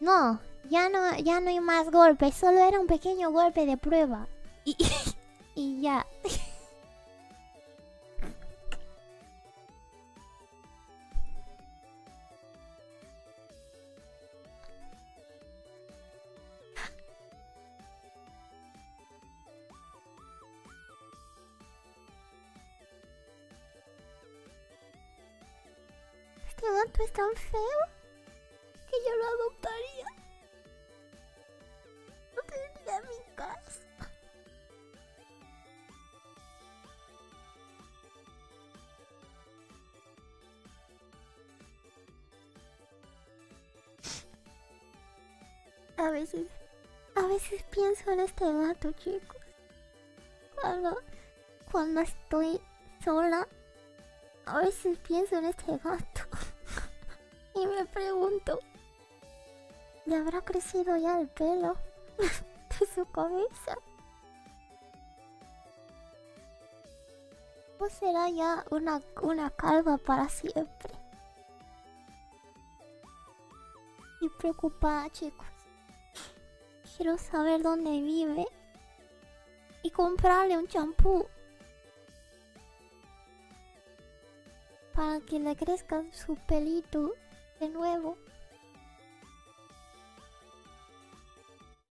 No, ya no hay más golpes, solo era un pequeño golpe de prueba. Y, y ya. Este gato es tan feo que yo lo adoptaría. Lo tendría en mi casa. A veces, a veces pienso en este gato, chicos. Cuando, cuando estoy sola, a veces pienso en este gato. Y me pregunto, ¿le habrá crecido ya el pelo de su cabeza? ¿O será ya una calva para siempre? Estoy preocupada, chicos. Quiero saber dónde vive y comprarle un champú para que le crezca su pelito de nuevo.